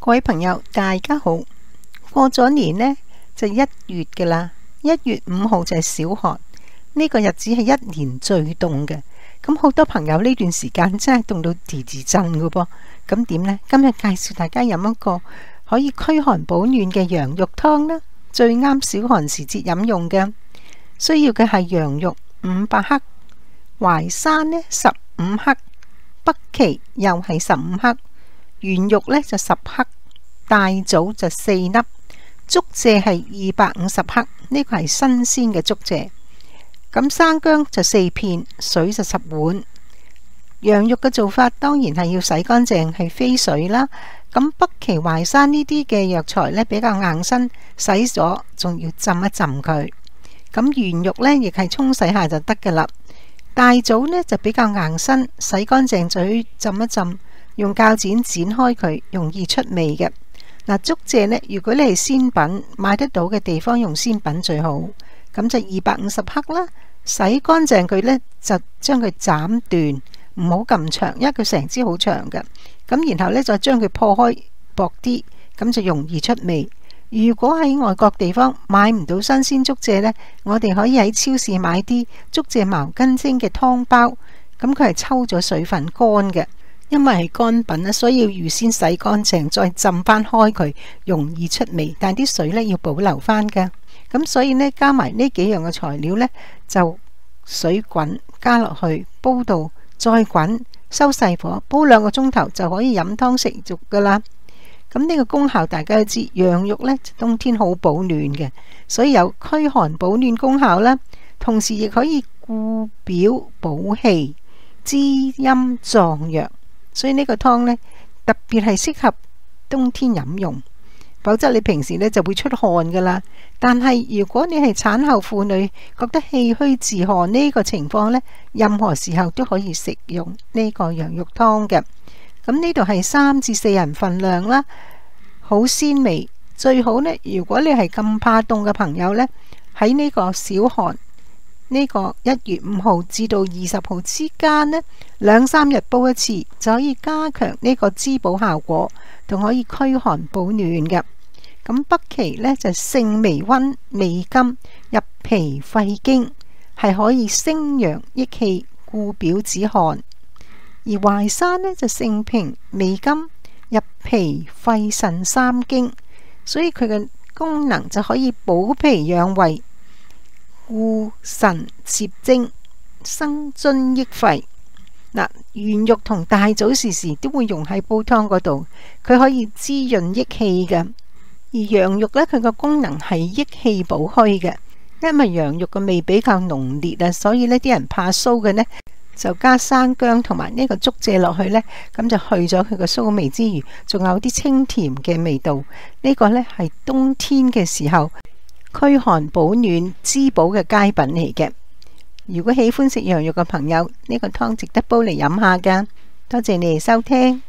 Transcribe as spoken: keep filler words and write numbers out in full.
各位朋友大家好，過咗年呢，就一月噶啦，一月五號就係小寒，呢個日子係一年最凍嘅。咁好多朋友呢段時間真係凍到地地震噶噃。咁點呢？今日介紹大家飲一個可以驅寒保暖嘅羊肉湯啦，最啱小寒時節飲用嘅。需要嘅係羊肉五百克，淮山呢十五克，北芪又係十五克，圓肉呢就十克，大棗就四粒，竹蔗係二百五十克，呢個係新鮮嘅竹蔗。咁生薑就四片，水就十碗。羊肉嘅做法當然係要洗乾淨，係飛水啦。咁北芪、淮山呢啲嘅藥材呢比較硬身，洗咗仲要浸一浸佢。咁圓肉呢亦係沖洗下就得噶啦。大棗呢就比較硬身，洗乾淨嘴浸一浸，用鉸剪剪開佢，容易出味嘅。嗱，竹蔗呢，如果你係鮮品買得到嘅地方用鮮品最好。咁就二百五十克啦，洗乾淨佢呢，就將佢斬斷，唔好咁長，因為佢成支好長嘅。咁然後呢，再將佢破開薄啲，咁就容易出味。如果喺外國地方買唔到新鮮竹蔗呢，我哋可以喺超市買啲竹蔗茅根精嘅湯包，咁佢係抽咗水分乾嘅，因為係乾品咧，所以要預先洗乾淨，再浸翻開佢，容易出味。但係啲水呢要保留翻嘅。咁所以呢，加埋呢幾樣嘅材料呢，就水滾加落去，煲到再滾，收細火，煲兩個鐘頭就可以飲湯食肉噶啦。咁呢個功效大家都知，羊肉呢冬天好保暖嘅，所以有驅寒保暖功效啦。同時亦可以固表補氣、滋陰壯陽，所以呢個湯呢，特別係適合冬天飲用。否則你平時呢就會出汗噶啦。但係如果你係產後婦女，覺得氣虛自汗呢個情況呢，任何時候都可以食用呢個羊肉湯嘅。咁呢度係三至四人份量啦，好鮮味。最好呢，如果你係咁怕凍嘅朋友呢，喺呢個小寒呢個一月五號至到二十號之間呢，兩三日煲一次就可以加強呢個滋補效果，同可以驅寒保暖嘅。咁北芪呢，就性微溫、味甘，入脾肺經，係可以升陽益氣、固表止寒。而淮山呢，就性平、味甘，入脾肺腎三經，所以佢嘅功能就可以補脾養胃、固腎攝精、生津益肺。嗱，圓肉同大棗時時都會用喺煲湯嗰度，佢可以滋潤益氣嘅。而羊肉呢，佢個功能係益氣補虛嘅，因為羊肉嘅味比較濃烈啊，所以呢啲人怕臊嘅呢，就加生薑同埋呢個竹蔗落去呢，咁就去咗佢個臊味之餘，仲有啲清甜嘅味道。呢個呢係冬天嘅時候驅寒保暖、滋補嘅佳品嚟嘅。如果喜歡食羊肉嘅朋友，呢個湯值得煲嚟飲下噶。多謝你哋收聽。